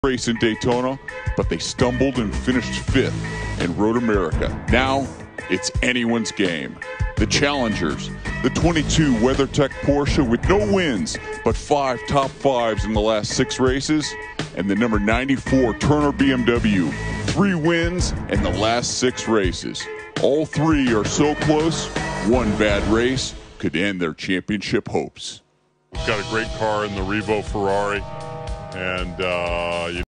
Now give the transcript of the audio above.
race in Daytona, but they stumbled and finished 5th in Road America. Now, it's anyone's game. The challengers, the 22 WeatherTech Porsche with no wins, but 5 top 5s in the last 6 races, and the number 94 Turner BMW, 3 wins in the last 6 races. All 3 are so close, one bad race could end their championship hopes. We've got a great car in the Revo Ferrari, and